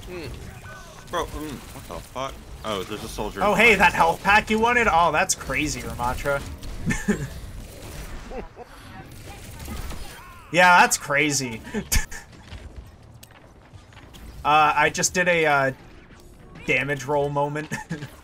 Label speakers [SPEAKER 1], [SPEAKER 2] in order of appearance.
[SPEAKER 1] Bro, what the fuck? Oh, there's a soldier.
[SPEAKER 2] Oh, hey, that health pack you wanted? Oh, that's crazy, Ramatra. Yeah, that's crazy. I just did a damage roll moment.